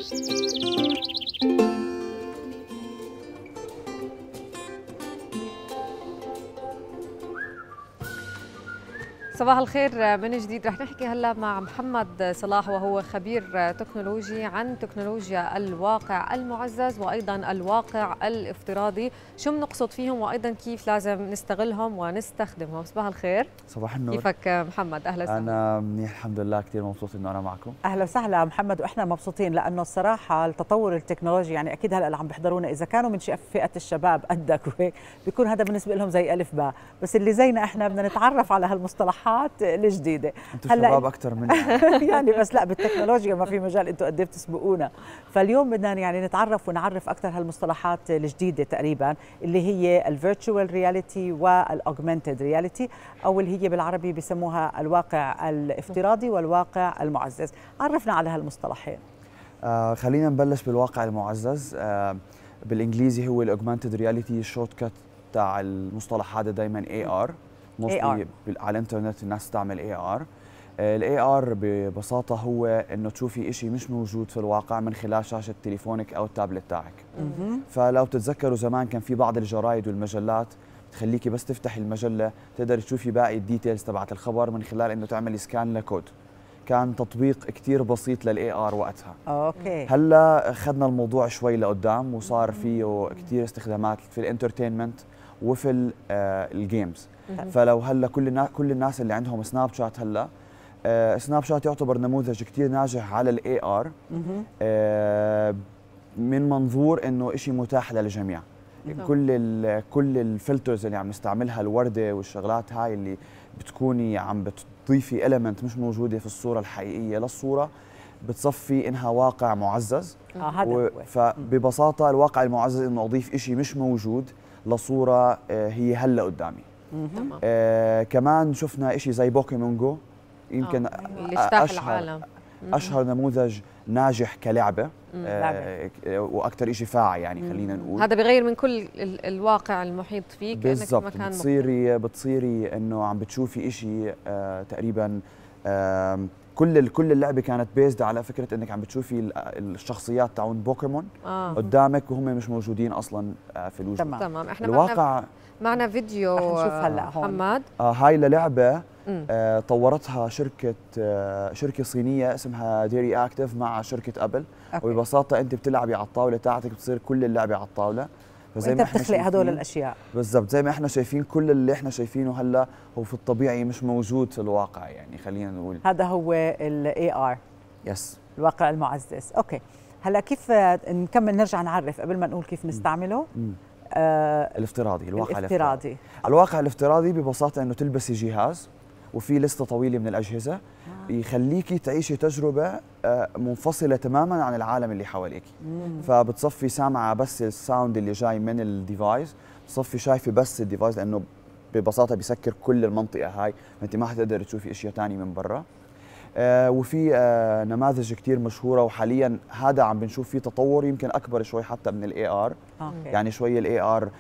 صباح الخير من جديد. رح نحكي هلا مع محمد صلاح وهو خبير تكنولوجي عن تكنولوجيا الواقع المعزز وايضا الواقع الافتراضي، شو بنقصد فيهم وايضا كيف لازم نستغلهم ونستخدمهم. صباح الخير. صباح النور. كيفك محمد؟ اهلا وسهلا. انا منيح الحمد لله، كثير مبسوط انه انا معكم. اهلا وسهلا محمد، واحنا مبسوطين لانه الصراحه التطور التكنولوجي يعني اكيد هلا اللي عم بيحضرونا اذا كانوا من فئه الشباب قدك وهيك بيكون هذا بالنسبه لهم زي الف باء، بس اللي زينا احنا بدنا نتعرف على هالمصطلحات الجديده. انتم شباب اكثر مني يعني بس لا، بالتكنولوجيا ما في مجال، انتم قد ايه بتسبقونا. فاليوم بدنا يعني نتعرف ونعرف اكثر هالمصطلحات الجديده تقريبا اللي هي الفيرتشوال رياليتي والاوجمانتد رياليتي، او اللي هي بالعربي بسموها الواقع الافتراضي والواقع المعزز. عرفنا على هالمصطلحين. خلينا نبلش بالواقع المعزز. بالانجليزي هو الاوجمانتد رياليتي، الشورت كات تاع المصطلح هذا دائما AR. على الانترنت الناس تستعمل AR. الاي ار ببساطه هو انه تشوفي شيء مش موجود في الواقع من خلال شاشه تليفونك او التابلت تاعك. فلو تتذكروا زمان كان في بعض الجرايد والمجلات تخليكي بس تفتحي المجله تقدر تشوفي باقي الديتيلز تبعت الخبر من خلال انه تعملي سكان لكود. كان تطبيق كتير بسيط للاي ار وقتها. اوكي. هلا اخذنا الموضوع شوي لقدام وصار فيه كتير استخدامات في الانترتينمنت وفي الجيمز. فلو هلا كل الناس اللي عندهم سناب شات هلا، سناب شات يعتبر نموذج كتير ناجح على الاي ار من منظور انه شيء متاح للجميع. كل الفلترز اللي عم نستعملها، الورده والشغلات هاي اللي بتكوني عم بتضيفي إليمنت مش موجوده في الصوره الحقيقيه للصوره، بتصفي انها واقع معزز. هذا فببساطه الواقع المعزز انه اضيف شيء مش موجود لصوره هي هلا قدامي. كمان شفنا شيء زي بوكيمون جو، يمكن اللي اجتاح العالم. اشهر نموذج ناجح كلعبه واكثر شيء فاعل، يعني خلينا نقول هذا بغير من كل الواقع المحيط فيك. بالضبط. بتصيري انه عم بتشوفي شيء تقريبا كل اللعبه كانت بيزد على فكره انك عم بتشوفي الشخصيات تاعون بوكيمون قدامك وهم مش موجودين اصلا في الوجود. تمام. احنا الواقع معنا فيديو نشوف هلا هون محمد. هاي للعبه طورتها شركه صينيه اسمها ديري اكتيف مع شركه ابل. وببساطه انت بتلعبي على الطاوله تاعتك، بتصير كل اللعبه على الطاوله، فزي ما احنا بتخلق هدول الاشياء بالضبط. زي ما احنا شايفين كل اللي احنا شايفينه هلا هو في الطبيعي مش موجود في الواقع، يعني خلينا نقول هذا هو الاي ار. يس، الواقع المعزز. اوكي، هلا كيف نكمل نرجع نعرف قبل ما نقول كيف نستعمله؟ الافتراضي. الواقع الافتراضي ببساطه انه تلبسي جهاز وفي لسته طويله من الاجهزه يخليكي تعيشي تجربه منفصله تماما عن العالم اللي حواليك. فبتصفي سامعه بس الساوند اللي جاي من الديفايس، بتصفي شايفه بس الديفايس لانه ببساطه بيسكر كل المنطقه هاي، فانت ما حتقدر تشوفي اشياء ثانيه من برا. وفي نماذج كتير مشهوره، وحاليا هذا عم بنشوف فيه تطور يمكن اكبر شوي حتى من الاي ار. يعني شوي الاي ار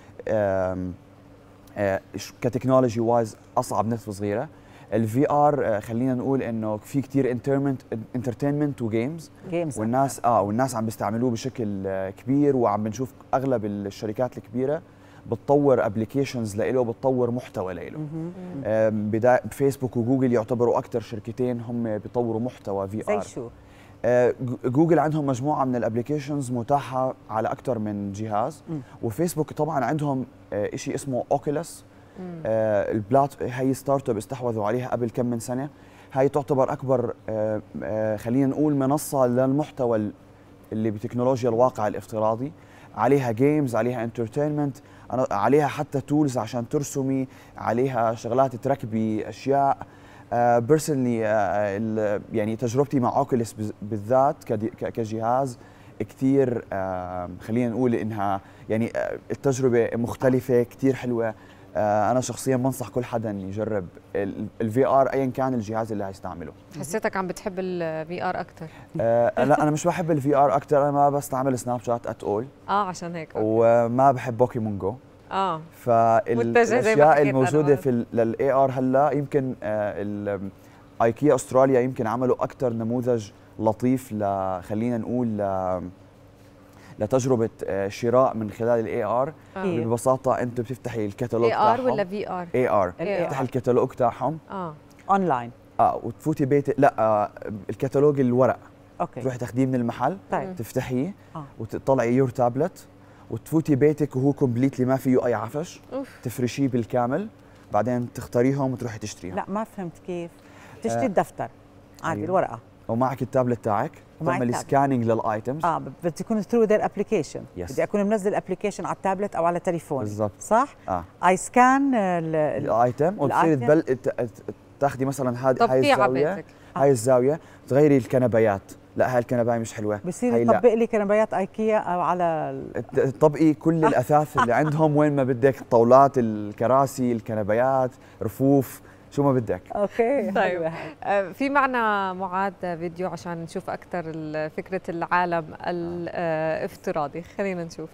كتكنولوجي وايز اصعب نسبه صغيره. الفي ار خلينا نقول انه في كتير انترتينمنت وجيمز، والناس عم بيستعملوه بشكل كبير، وعم بنشوف اغلب الشركات الكبيره بتطور ابلكيشنز له، بتطور محتوى له. فيسبوك وجوجل يعتبروا اكثر شركتين هم بيطوروا محتوى في ار. زي شو؟ جوجل عندهم مجموعه من الابلكيشنز متاحه على اكثر من جهاز. وفيسبوك طبعا عندهم شيء اسمه اوكيلس. هي ستارت اب استحوذوا عليها قبل كم من سنه. هي تعتبر اكبر خلينا نقول منصه للمحتوى اللي بتكنولوجيا الواقع الافتراضي. عليها جيمز، عليها انترتينمنت، عليها حتى تولز عشان ترسمي، عليها شغلات تركبي اشياء. بيرسونلي يعني تجربتي مع اوكيلس بالذات كجهاز كثير خلينا نقول انها يعني التجربه مختلفه كثير حلوه. انا شخصيا بنصح كل حدا يجرب الفي ار ايا كان الجهاز اللي هيستعمله. حسيتك عم بتحب الفي ار اكثر؟ لا، انا مش بحب الفي ار اكثر، انا ما بستعمل سناب شات ات اول. عشان هيك. وما بحب بوكيمون جو. فالاشياء الموجوده في للاي ار هلا يمكن ايكيا استراليا يمكن عملوا اكثر نموذج لطيف خلينا نقول لتجربه شراء من خلال الاي ار. ببساطه انت بتفتحي الكتالوج تاعهم. اي ار ولا في ار؟ اي ار. بتفتحي الكتالوج تاعهم اونلاين. وتفوتي بيت لا الكتالوج الورق. اوكي. تروحي تاخذيه من المحل. طيب. تفتحيه وتطلعي يور تابلت وتفوتي بيتك وهو كومبليتلي ما فيه اي عفش. تفرشيه بالكامل بعدين تختاريهم وتروحي تشتريهم. لا ما فهمت كيف. تشتري الدفتر عادي الورقه ومعك التابلت تاعك تعملي سكاننج للايتمز. بدي يكون ثرو ذير ابلكيشن. بدي اكون منزل الابلكيشن على التابلت او على تليفوني. بالضبط. صح؟ اي سكان الايتم وتصيري تاخذي مثلا هاي الزاويه. هاي الزاويه تغيري الكنبيات. لا هاي الكنبايه مش حلوه. بصير يطبق لي كنبيات ايكيا او على تطبقي كل الاثاث اللي عندهم وين ما بدك، الطاولات، الكراسي، الكنبيات، رفوف، شو ما بدك. اوكي. طيب في معنا معاذ فيديو عشان نشوف اكثر فكره العالم الافتراضي. خلينا نشوف.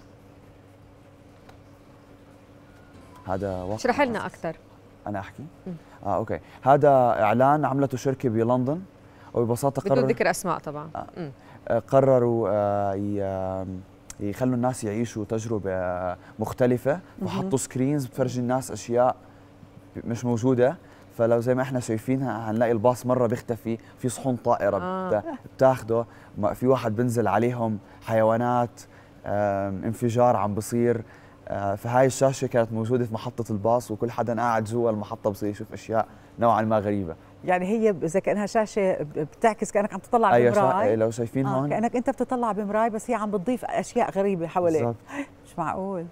هذا اشرح لنا اكثر. انا احكي. اوكي. هذا اعلان عملته شركه بلندن وببساطه بدون ذكر اسماء طبعا. قرروا يخلوا الناس يعيشوا تجربه مختلفه وحطوا سكرينز بتفرجي الناس اشياء مش موجوده. فلو زي ما احنا شايفينها هنلاقي الباص مره بيختفي، في صحون طائره بتاخده، في واحد بنزل عليهم حيوانات، انفجار عم بصير. فهاي الشاشه كانت موجوده في محطه الباص وكل حدا قاعد جوا المحطه بصير يشوف اشياء نوعا ما غريبه. يعني هي زي كانها شاشه بتعكس كانك عم تطلع بمراي. لو شايفين هون كانك انت بتطلع بمراي بس هي عم بتضيف اشياء غريبه حواليك. مش معقول.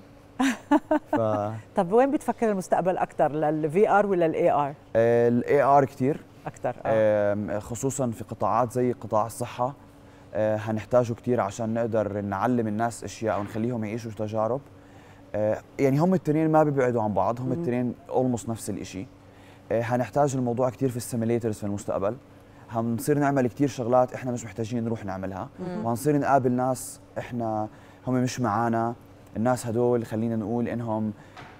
طب وين بتفكر المستقبل اكثر، للفي ار ولا الاي ار؟ الاي ار كثير اكثر. خصوصا في قطاعات زي قطاع الصحه. هنحتاجه كثير عشان نقدر نعلم الناس اشياء ونخليهم يعيشوا تجارب. يعني هم الاثنين ما بيبعدوا عن بعض، هم الاثنين اولموست نفس الشيء. هنحتاج الموضوع كثير في السيميليترز في المستقبل. هنصير نعمل كثير شغلات احنا مش محتاجين نروح نعملها، وهنصير نقابل ناس احنا هم مش معانا. الناس هدول خلينا نقول انهم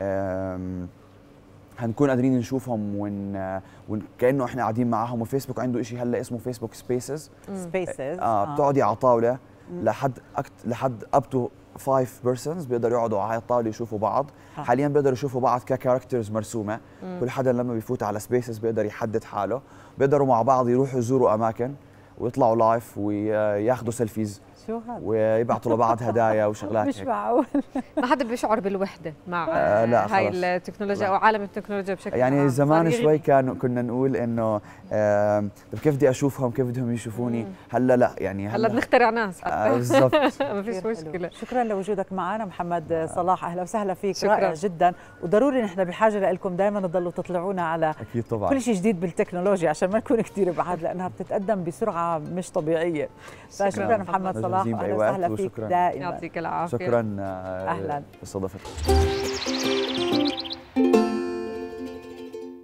هنكون قادرين نشوفهم كانه احنا قاعدين معاهم. وفيسبوك عنده شيء هلا اسمه فيسبوك سبيسز. بتقعدي على طاوله لحد اب تو 5 بيرسونز بيقدروا يقعدوا على الطاوله يشوفوا بعض. حاليا بيقدروا يشوفوا بعض ككاركترز مرسومه. كل حدا لما بيفوت على سبيسز بيقدر يحدد حاله، بيقدروا مع بعض يروحوا يزوروا اماكن ويطلعوا لايف وياخذوا سيلفيز. شو هذا؟ ويبعثوا لبعض هدايا وشغلات مش معقول. ما حدا بيشعر بالوحده مع هاي التكنولوجيا او عالم التكنولوجيا بشكل يعني عام. زمان شوي كنا نقول انه كيف بدي اشوفهم، كيف بدهم يشوفوني. هلا لا يعني هلا بنخترع ناس بالضبط. ما فيش مشكله. شكرا لوجودك معنا محمد صلاح، اهلا وسهلا فيك. شكرا. رائع جدا، وضروري نحن بحاجه لكم دائما تضلوا تطلعونا على اكيد طبعا كل شيء جديد بالتكنولوجيا عشان ما نكون كثير بعاد لانها بتتقدم بسرعه مش طبيعيه. شكرا محمد صلاح، اهلا وسهلا فيك دائما. يعطيك العافيه. شكرا اهلا استضافتك.